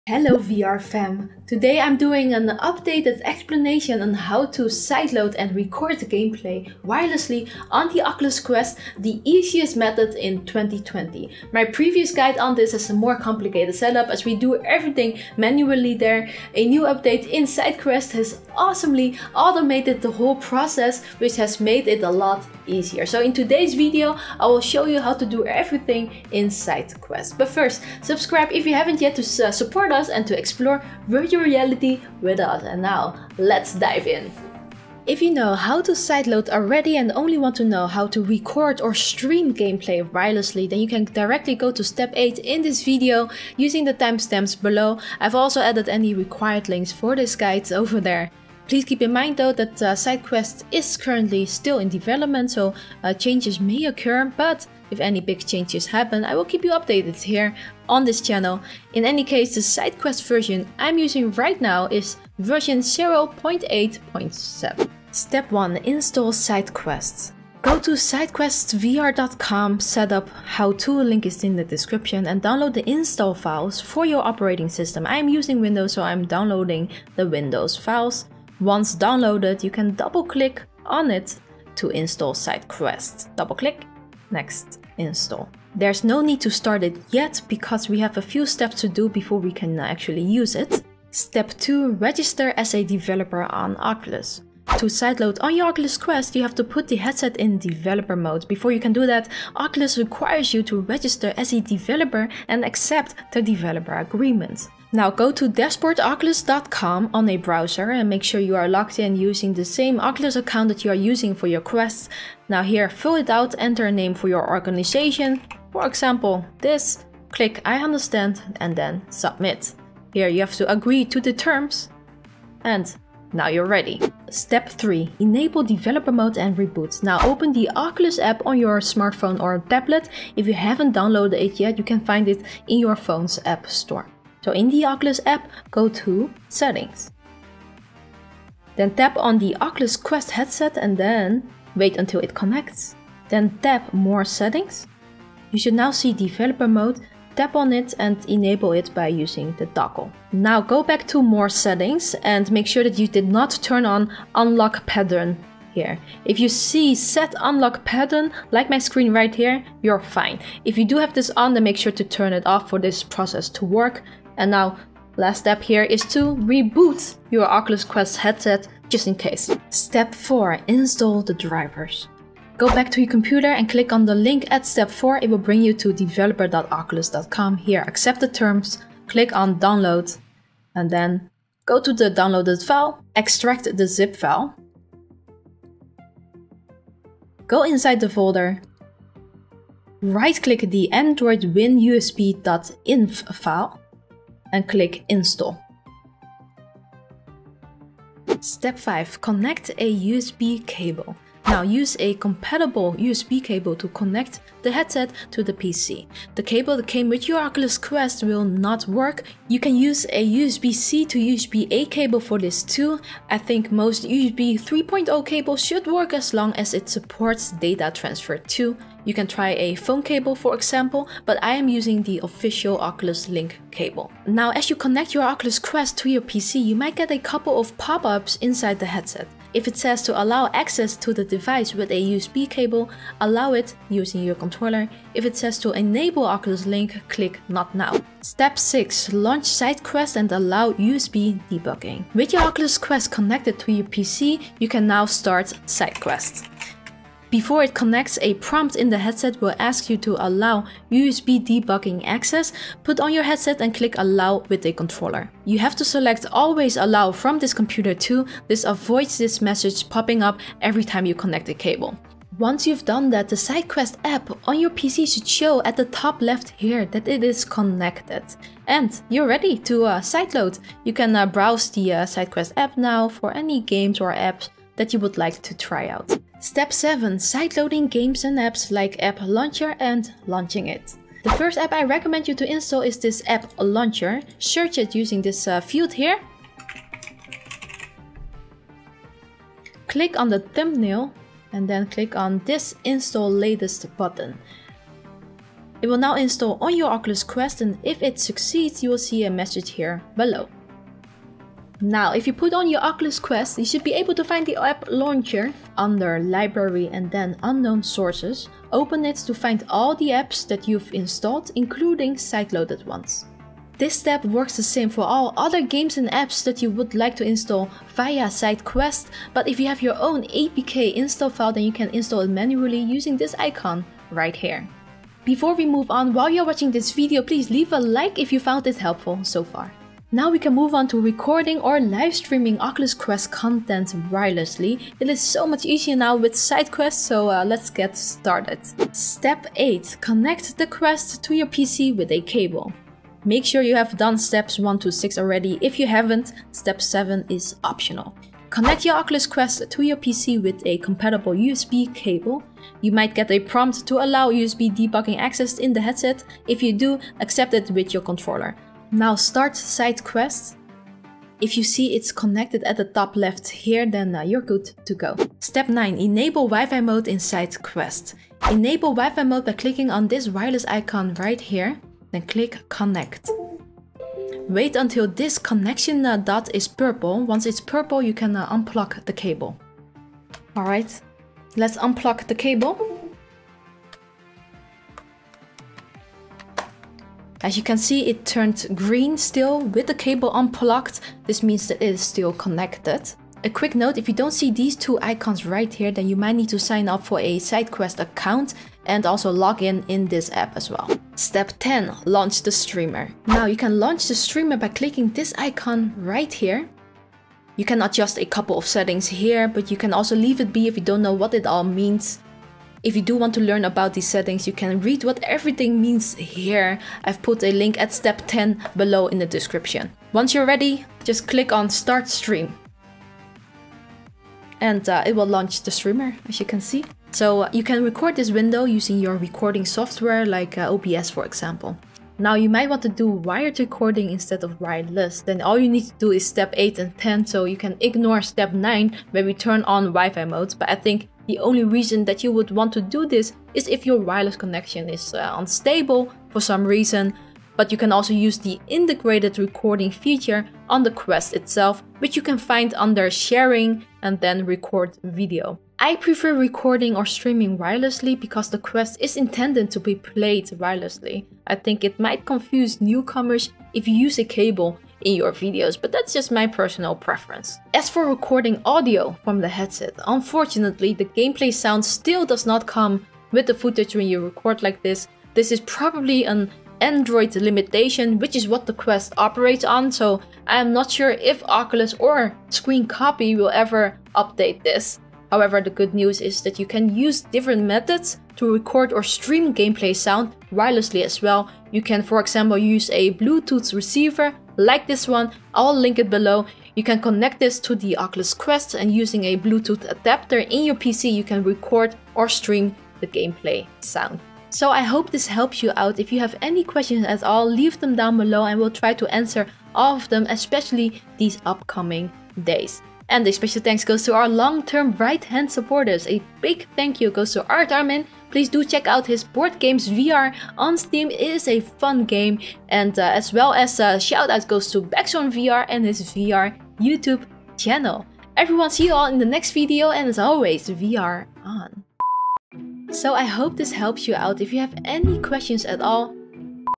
Hello VR fam! Today I'm doing an updated explanation on how to sideload and record the gameplay wirelessly on the Oculus Quest, the easiest method in 2020. My previous guide on this is a more complicated setup as we do everything manually there. A new update in SideQuest has awesomely automated the whole process, which has made it a lot easier. So in today's video I will show you how to do everything in SideQuest. But first, subscribe if you haven't yet to support us and to explore virtual reality with us. And now, let's dive in. If you know how to sideload already and only want to know how to record or stream gameplay wirelessly, then you can directly go to step 8 in this video using the timestamps below. I've also added any required links for this guide over there. Please keep in mind though that SideQuest is currently still in development, so changes may occur, but if any big changes happen, I will keep you updated here on this channel. In any case, the SideQuest version I'm using right now is version 0.8.7. Step 1. Install SideQuest. Go to sidequestvr.com, setup how-to, link is in the description, and download the install files for your operating system. I'm using Windows, so I'm downloading the Windows files. Once downloaded, you can double-click on it to install SideQuest. Double-click, next, install. There's no need to start it yet because we have a few steps to do before we can actually use it. Step 2. Register as a developer on Oculus. To sideload on your Oculus Quest, you have to put the headset in developer mode. Before you can do that, Oculus requires you to register as a developer and accept the developer agreement. Now go to dashboardoculus.com on a browser and make sure you are logged in using the same Oculus account that you are using for your Quest. Now here, fill it out, enter a name for your organization. For example, this. Click I understand and then submit. Here you have to agree to the terms. And now you're ready. Step 3. Enable developer mode and reboot. Now open the Oculus app on your smartphone or tablet. If you haven't downloaded it yet, you can find it in your phone's app store. So in the Oculus app, go to Settings. Then tap on the Oculus Quest headset and then wait until it connects. Then tap More Settings. You should now see Developer Mode. Tap on it and enable it by using the toggle. Now go back to More Settings and make sure that you did not turn on Unlock Pattern here. If you see Set Unlock Pattern, like my screen right here, you're fine. If you do have this on, then make sure to turn it off for this process to work. And now, last step here is to reboot your Oculus Quest headset, just in case. Step 4. Install the drivers. Go back to your computer and click on the link at step 4. It will bring you to developer.oculus.com. Here, accept the terms, click on download, and then go to the downloaded file, extract the zip file. Go inside the folder, right-click the Android WinUSB.inf file, and click Install. Step 5. Connect a USB cable. Now use a compatible USB cable to connect the headset to the PC. The cable that came with your Oculus Quest will not work. You can use a USB-C to USB-A cable for this too. I think most USB 3.0 cables should work as long as it supports data transfer too. You can try a phone cable for example, but I am using the official Oculus Link cable. Now as you connect your Oculus Quest to your PC, you might get a couple of pop-ups inside the headset. If it says to allow access to the device with a USB cable, allow it using your controller. If it says to enable Oculus Link, click Not Now. Step 6. Launch SideQuest and allow USB debugging. With your Oculus Quest connected to your PC, you can now start SideQuest. Before it connects, a prompt in the headset will ask you to allow USB debugging access. Put on your headset and click allow with a controller. You have to select always allow from this computer too. This avoids this message popping up every time you connect a cable. Once you've done that, the SideQuest app on your PC should show at the top left here that it is connected. And you're ready to sideload. You can browse the SideQuest app now for any games or apps that you would like to try out. Step 7. Sideloading games and apps like App Launcher and launching it. The first app I recommend you to install is this App Launcher. Search it using this field here. Click on the thumbnail and then click on this Install Latest button. It will now install on your Oculus Quest, and if it succeeds, you will see a message here below. Now, if you put on your Oculus Quest, you should be able to find the app launcher under Library and then Unknown Sources. Open it to find all the apps that you've installed, including sideloaded ones. This step works the same for all other games and apps that you would like to install via SideQuest, but if you have your own APK install file, then you can install it manually using this icon right here. Before we move on, while you're watching this video, please leave a like if you found it helpful so far. Now we can move on to recording or live streaming Oculus Quest content wirelessly. It is so much easier now with SideQuest, so let's get started. Step 8. Connect the Quest to your PC with a cable. Make sure you have done steps 1 to 6 already. If you haven't, step 7 is optional. Connect your Oculus Quest to your PC with a compatible USB cable. You might get a prompt to allow USB debugging access in the headset. If you do, accept it with your controller. Now start SideQuest. If you see it's connected at the top left here, then you're good to go. Step 9. Enable Wi-Fi mode in SideQuest. Enable Wi-Fi mode by clicking on this wireless icon right here, then click Connect. Wait until this connection dot is purple. Once it's purple, you can unplug the cable. Alright, let's unplug the cable. As you can see, it turned green still with the cable unplugged. This means that it is still connected. A quick note, if you don't see these two icons right here, then you might need to sign up for a SideQuest account and also log in this app as well. Step 10. Launch the streamer. Now you can launch the streamer by clicking this icon right here. You can adjust a couple of settings here, but you can also leave it be if you don't know what it all means. If you do want to learn about these settings, you can read what everything means here. I've put a link at step 10 below in the description. Once you're ready, just click on Start Stream. And it will launch the streamer, as you can see. So you can record this window using your recording software like OBS, for example. Now you might want to do wired recording instead of wireless. Then all you need to do is step 8 and 10, so you can ignore step 9 where we turn on Wi-Fi modes. But I think the only reason that you would want to do this is if your wireless connection is unstable for some reason. But you can also use the integrated recording feature on the Quest itself, which you can find under Sharing and then Record Video. I prefer recording or streaming wirelessly because the Quest is intended to be played wirelessly. I think it might confuse newcomers if you use a cable in your videos, but that's just my personal preference. As for recording audio from the headset, unfortunately the gameplay sound still does not come with the footage when you record like this. This is probably an Android limitation, which is what the Quest operates on, so I'm not sure if Oculus or Screen Copy will ever update this. However, the good news is that you can use different methods to record or stream gameplay sound wirelessly as well. You can, for example, use a Bluetooth receiver like this one. I'll link it below. You can connect this to the Oculus Quest, and using a Bluetooth adapter in your PC, you can record or stream the gameplay sound. So I hope this helps you out. If you have any questions at all, leave them down below and we'll try to answer all of them, especially these upcoming days. And a special thanks goes to our long-term right-hand supporters. A big thank you goes to Art Armin. Please do check out his Board Games VR on Steam. It is a fun game. And as well as shout out goes to Backzone VR and his VR YouTube channel. Everyone, see you all in the next video, and as always, VR on. So I hope this helps you out. If you have any questions at all,